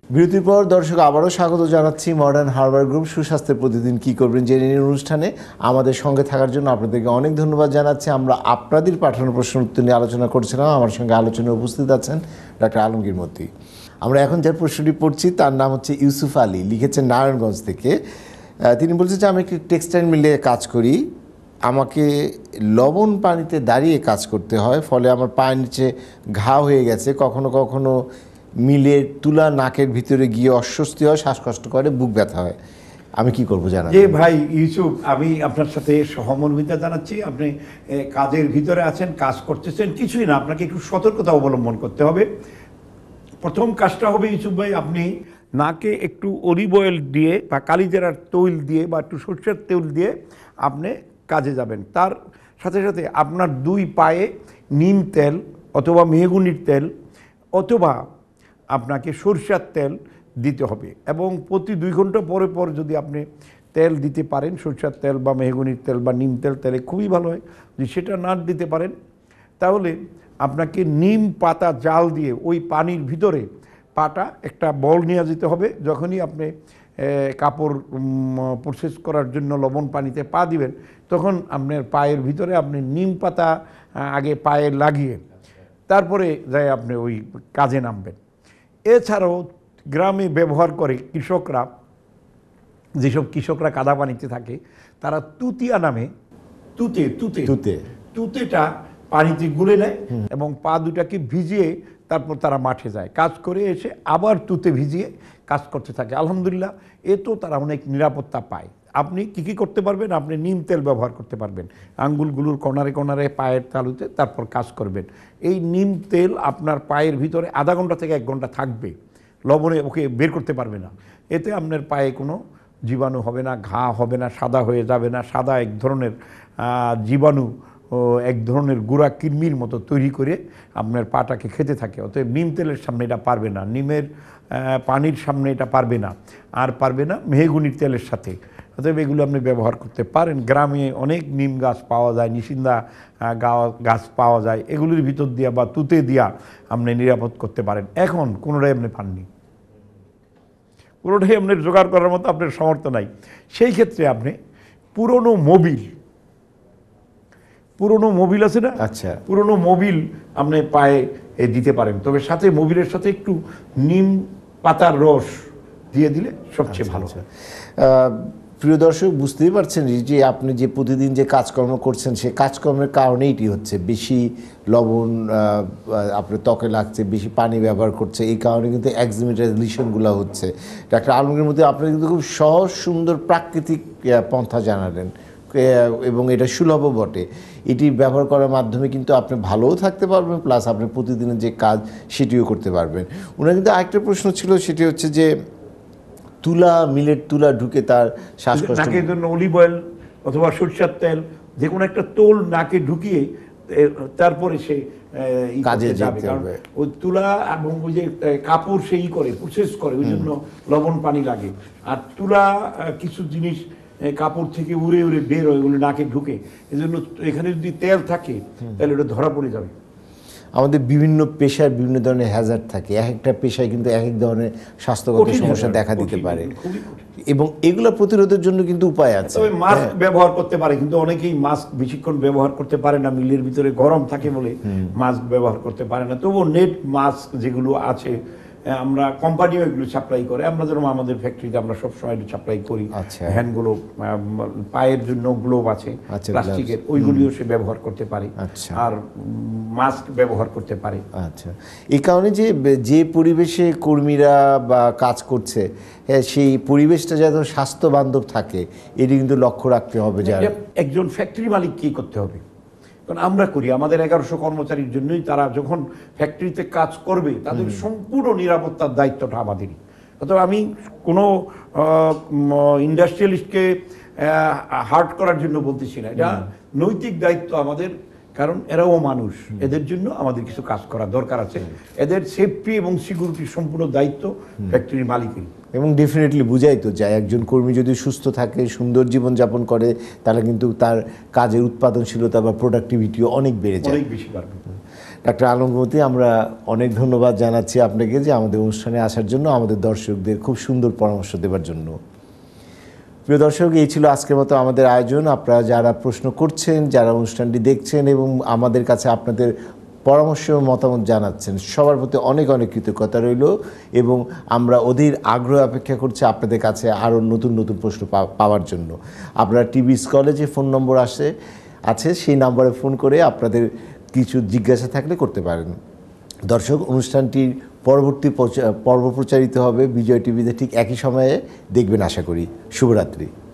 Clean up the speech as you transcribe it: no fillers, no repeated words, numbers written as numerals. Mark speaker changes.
Speaker 1: বিরতির পর দর্শক আবারও স্বাগত জানাচ্ছি মডার্ন হারবার গ্রুপ সুস্বাস্থ্যের প্রতিদিন কি করবেন জেনে নিন অনুষ্ঠানে আমাদের সঙ্গে থাকার জন্য আপনাদেরকে অনেক ধন্যবাদ জানাচ্ছি। আমরা আপনাদের পাঠানো প্রশ্ন উত্তর নিয়ে আলোচনা করছিলাম। আমার সঙ্গে আলোচনায় উপস্থিত আছেন ডক্টর আলমগীর মতি। আমরা এখন যার প্রশ্নটি পড়ছি তার নাম হচ্ছে ইউসুফ আলী, লিখেছেন নারায়ণগঞ্জ থেকে। তিনি বলছেন যে আমি একটি টেক্সটাইল মিলে কাজ করি, আমাকে লবণ পানিতে দাঁড়িয়ে কাজ করতে হয়, ফলে আমার পায়ের নিচে ঘা হয়ে গেছে। কখনো কখনো মিলের তুলা নাকের ভিতরে গিয়ে অস্বস্তি হয়, শ্বাসকষ্ট করে, বুক ব্যথা হয়। আমি কি করবো জানান?
Speaker 2: যে ভাই ইউসুফ, আমি আপনার সাথে সহমর্মিতা জানাচ্ছি। আপনি কাজের ভিতরে আছেন, কাজ করতেছেন, কিছুই না, আপনাকে একটু সতর্কতা অবলম্বন করতে হবে। প্রথম কাজটা হবে ইউসুফ ভাই, আপনি নাকে একটু অলিভ অয়েল দিয়ে বা কালিজিরার তৈল দিয়ে বা একটু সরষের তেল দিয়ে আপনি কাজে যাবেন। তার সাথে সাথে আপনার দুই পায়ে নিম তেল অথবা মেহগুনির তেল অথবা আপনাকে সরষের তেল দিতে হবে, এবং প্রতি 2 ঘন্টা পরে পর যদি আপনি তেল দিতে পারেন, সরষের তেল বা মেহগুনির তেল বা নিম তেল, তাহলে খুবই ভালো হয়। যদি সেটা না দিতে পারেন তাহলে আপনাকে নিম পাতা জাল দিয়ে ওই পানির ভিতরে পাটা একটা বল নিয়ে যেতে হবে। যখনই আপনি কাপড় প্রসেস করার জন্য লবণ পানিতে পা দিবেন, তখন আপনার পায়ের ভিতরে আপনি নিম পাতা আগে পায়ে লাগিয়ে তারপরে যাই আপনি ওই কাজে নামবেন। এছাড়াও গ্রামে ব্যবহার করে কৃষকরা, যেসব কৃষকরা কাদা পানিতে থাকে, তারা তুতিয়া নামে তুতেটা পানিতে গুলে নেয় এবং পা দুটাকে ভিজিয়ে তারপর তারা মাঠে যায়, কাজ করে এসে আবার তুতে ভিজিয়ে কাজ করতে থাকে। আলহামদুলিল্লাহ, এতেও তারা অনেক নিরাপত্তা পায়। আপনি কি করতে পারবেন? আপনি নিম তেল ব্যবহার করতে পারবেন আঙ্গুলগুলোর কর্নারে কর্নারে, পায়ের তালুতে, তারপর কাজ করবেন। এই নিম তেল আপনার পায়ের ভিতরে আধা ঘন্টা থেকে 1 ঘন্টা থাকবে, লবণে ওকে বের করতে পারবে না। এতে আপনার পায়ে কোনো জীবাণু হবে না, ঘা হবে না, সাদা হয়ে যাবে না। সাদা এক ধরনের জীবাণু ও এক ধরনের গুঁড়া কৃমির মতো তৈরি করে আপনার পাটাকে খেতে থাকে। অতএব নিম তেলের সামনে এটা পারবে না, নিমের পানির সামনে এটা পারবে না, আর পারবে না মেহগুনির তেলের সাথে। অতএব এগুলো আপনি ব্যবহার করতে পারেন। গ্রামে অনেক নিম গাছ পাওয়া যায়, নিশিন্দা গাছ পাওয়া যায়, এগুলির ভিতর দিয়া বা তুতে দিয়া আপনি নিরাপদ করতে পারেন। এখন কোনোটাই আপনি পাননি, পুরোটাই আপনার জোগাড় করার মতো আপনার সামর্থ্য নাই। সেই ক্ষেত্রে আপনি পুরনো মোবিল আছে না,
Speaker 1: আচ্ছা,
Speaker 2: পুরনো মোবিল আপনি পায়ে দিতে পারেন, তবে সাথে মোবিলের সাথে একটু নিম পাতার রস দিয়ে দিলে সবচেয়ে ভালো।
Speaker 1: প্রিয় দর্শক, বুঝতেই পারছেন যে আপনি যে প্রতিদিন যে কাজকর্ম করছেন, সে কাজকর্মের কারণেই এটি হচ্ছে। বেশি লবণ আপনার ত্বকে লাগছে, বেশি পানি ব্যবহার করছে, এই কারণে কিন্তু একজিমেটার লিশনগুলো হচ্ছে। ডাক্তার আলমগীর মধ্যে আপনি কিন্তু খুব সহজ সুন্দর প্রাকৃতিক পন্থা জানালেন, এবং এটা সুলভ বটে। এটি ব্যবহার করার মাধ্যমে কিন্তু আপনি ভালোও থাকতে পারবেন, প্লাস আপনি প্রতিদিনের যে কাজ সেটিও করতে পারবেন। ওনার কিন্তু আরেকটা প্রশ্ন ছিল, সেটি হচ্ছে যে মিলের তুলা ঢুকে তার শ্বাসকষ্ট,
Speaker 2: নাকের জন্য অলিভ অয়েল অথবা সরষের তেল, যে কোনো একটা তোল নাকে ঢুকিয়ে তারপরে সে কাজে যাবে। কারণ ওই তুলা এবং ওই যে কাপড় সেই করে প্রসেস করে, ওই জন্য লবণ পানি লাগে। আর তুলা কিছু জিনিস কাপড় থেকে উড়ে উড়ে বের হয়, ওগুলো নাকে ঢুকে, এই জন্য এখানে যদি তেল থাকে তাহলে ওটা ধরা পড়ে যাবে।
Speaker 1: আমাদের বিভিন্ন পেশার বিভিন্ন ধরনের হ্যাজার্ড থাকে, এক একটা পেশায় কিন্তু এক এক ধরনের স্বাস্থ্যগত সমস্যা দেখা দিতে পারে, এবং এগুলো প্রতিরোধের জন্য কিন্তু উপায় আছে।
Speaker 2: তবে মাস্ক ব্যবহার করতে পারে, কিন্তু অনেকেই মাস্ক বেশিক্ষণ ব্যবহার করতে পারে না, মিলের ভিতরে গরম থাকে বলে মাস্ক ব্যবহার করতে পারে না। তবুও নেট মাস্ক যেগুলো আছে, আমরা কোম্পানিও এগুলো সাপ্লাই করে, আমরা যেরকম আমাদের ফ্যাক্টরিতে আমরা সবসময় সাপ্লাই করি। হ্যান্ড গ্লোভ, পায়ের জন্য গ্লোভ আছে প্লাস্টিকের, ওইগুলিও সে ব্যবহার করতে পারে, আর মাস্ক ব্যবহার করতে পারে।
Speaker 1: আচ্ছা, এই কারণে যে পরিবেশে কর্মীরা বা কাজ করছে, সেই পরিবেশটা যেন স্বাস্থ্য বান্ধব থাকে, এটি কিন্তু লক্ষ্য রাখতে হবে।
Speaker 2: একজন ফ্যাক্টরি মালিক কি করতে হবে? কারণ আমরা করি, আমাদের 1100 কর্মচারীর জন্যই তারা যখন ফ্যাক্টরিতে কাজ করবে, তাদের সম্পূর্ণ নিরাপত্তার দায়িত্বটা আমাদেরই। অথবা আমি কোনো ইন্ডাস্ট্রিয়ালিস্টকে হার্ট করার জন্য বলতেছি না, এটা নৈতিক দায়িত্ব আমাদের। কারণ এরাও মানুষ, এদের জন্য আমাদের কিছু কাজ করা দরকার আছে। এদের সেফটি এবং সিকিউরিটির সম্পূর্ণ দায়িত্ব ফ্যাক্টরির মালিকের।
Speaker 1: এবং ডেফিনেটলি বুঝাই তো যায় একজন কর্মী যদি সুস্থ থাকে, সুন্দর জীবনযাপন করে, তাহলে কিন্তু তার কাজের উৎপাদনশীলতা বা প্রোডাক্টিভিটিও অনেক বেড়ে যায়,
Speaker 2: অনেক বেশি পারবে।
Speaker 1: ডাক্তার আলমগীর, আমরা অনেক ধন্যবাদ জানাচ্ছি আপনাকে যে আমাদের অনুষ্ঠানে আসার জন্য, আমাদের দর্শকদের খুব সুন্দর পরামর্শ দেওয়ার জন্য। প্রিয় দর্শক, এই ছিল আজকের মতো আমাদের আয়োজন। আপনারা যারা প্রশ্ন করছেন, যারা অনুষ্ঠানটি দেখছেন এবং আমাদের কাছে আপনাদের পরামর্শ ও মতামত জানাচ্ছেন, সবার প্রতি অনেক অনেক কৃতজ্ঞতা রইল এবং আমরা অধীর আগ্রহ অপেক্ষা করছি আপনাদের কাছে আরও নতুন নতুন প্রশ্ন পাওয়ার জন্য। আপনারা টিভি কলেজে ফোন নম্বর আছে, সেই নম্বরে ফোন করে আপনাদের কিছু জিজ্ঞাসা থাকলে করতে পারেন। দর্শক, অনুষ্ঠানটির পরবর্তী পর্ব প্রচারিত হবে বিজয় টিভিতে ঠিক একই সময়ে, দেখবেন আশা করি। শুভরাত্রি।